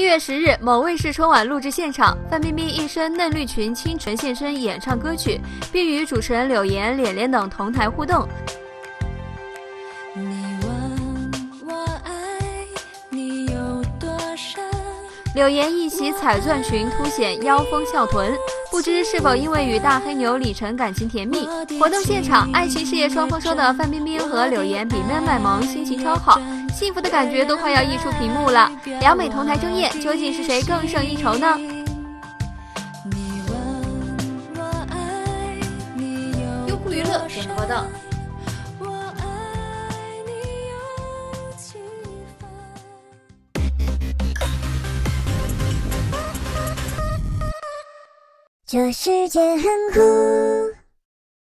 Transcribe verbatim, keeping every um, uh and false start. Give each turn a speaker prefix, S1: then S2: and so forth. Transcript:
S1: 月十日，某卫视春晚录制现场，范冰冰一身嫩绿裙清纯现身演唱歌曲，并与主持人柳岩、脸脸等同台互动。柳岩一袭彩钻裙凸显腰丰翘臀，不知是否因为与大黑牛李晨感情甜蜜。活动现场，爱情事业双丰收的范冰冰和柳岩比妹卖萌，心情超好，幸福的感觉都快要溢出屏幕了。两美同台争艳，究竟是谁更胜一筹呢？
S2: 优酷娱乐点播报道。
S3: 这世界很酷。